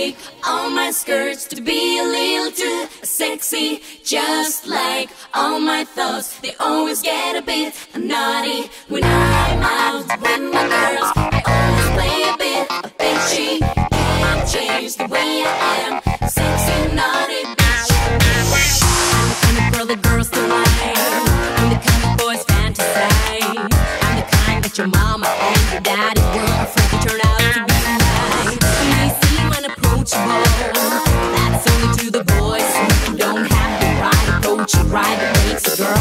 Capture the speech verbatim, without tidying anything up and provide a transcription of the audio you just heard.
make all my skirts to be a little too sexy. Just like all my thoughts, they always get a bit naughty. When I'm out with my girls, I always play a bit of bitchy. Can't change the way I am, sexy, naughty bitch. I'm the kind of girl that girls don't like. I'm the kind of boys fantasize. I'm the kind that your mama and your daddy were afraid to turn out to be nice. You may seem unapproachable, that's only to the boys who don't have the right approach. Right, that makes a girl